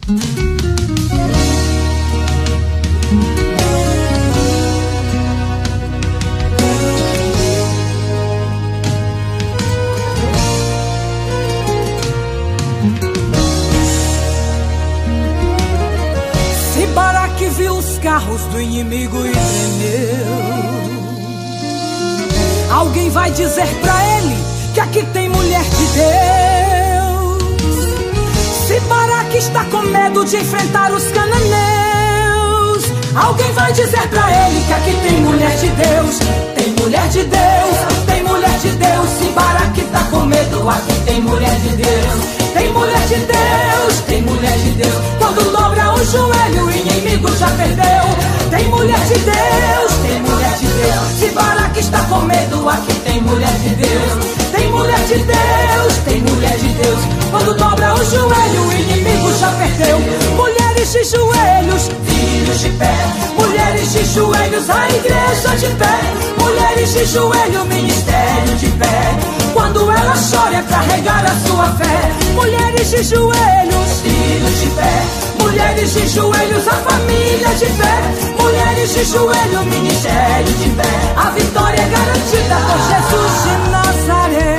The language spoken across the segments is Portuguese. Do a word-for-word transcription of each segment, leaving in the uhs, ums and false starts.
Se Baraque viu os carros do inimigo e tremeu, alguém vai dizer pra ele que aqui tem mulher de Deus. Se Baraque está com medo de enfrentar os cananeus, alguém vai dizer pra ele que aqui tem mulher de Deus. Tem mulher de Deus, tem mulher de Deus. Se Baraque está com medo, aqui tem mulher de Deus. Tem mulher de Deus, tem mulher de Deus. Quando dobra o joelho, o inimigo já perdeu. Tem mulher de Deus, tem mulher de Deus. Se Baraque está com medo, aqui tem mulher de Deus. Tem mulher de Deus, tem mulher de Deus. Quando dobra o joelho, o inimigo já perdeu. Mulheres de joelhos, filhos de pé. Mulheres de joelhos, a igreja de pé. Mulheres de joelho, ministério de pé. Quando ela chora é pra regar a sua fé. Mulheres de joelhos, filhos de pé. Mulheres de joelhos, a família de pé. Mulheres de joelho, ministério de pé. A vitória é garantida por Jesus de Nazaré.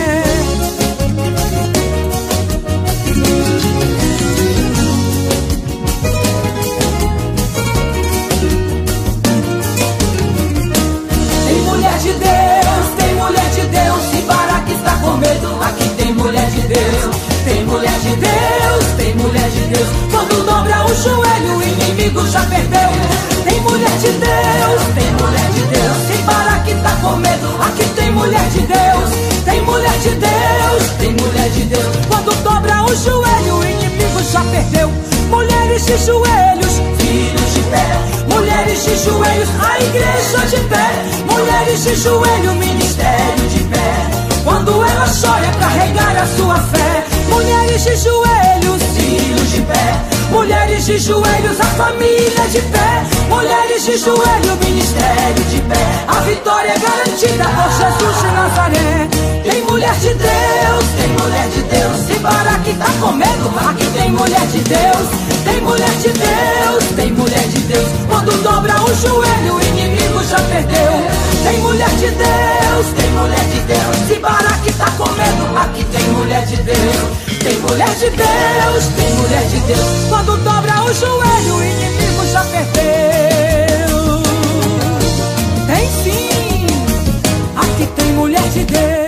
Tem mulher de Deus, tem mulher de Deus. Se Baraque está com medo, aqui tem mulher de Deus. Tem mulher de Deus, tem mulher de Deus. Quando dobra o joelho, o inimigo já perdeu. Tem mulher de Deus, tem mulher de Deus. Se Baraque está com medo, aqui tem mulher de Deus. Tem mulher de Deus, tem mulher de Deus. Quando dobra o joelho, o inimigo já perdeu. Mulheres de joelhos, filhos de pé. Mulheres de joelhos, a igreja de pé. Mulheres de joelho, ministério de pé. Quando ela chora é pra regar a sua fé. Mulheres de joelhos, filhos de pé. Mulheres de joelhos, a família de pé. Mulheres de joelho, ministério de pé. A vitória é garantida por Jesus de Nazaré. Tem mulher de Deus, tem mulher de Deus. Se Baraque tá com medo, aqui tem mulher de Deus. Tem mulher de Deus, tem mulher de Deus. Quando dobra o joelho, o inimigo já perdeu. Tem mulher de Deus, tem mulher de Deus. Se Baraque tá com medo, aqui tem mulher de Deus. Tem mulher de Deus, tem mulher de Deus. Quando dobra o joelho, o inimigo já perdeu. Tem sim, aqui tem mulher de Deus.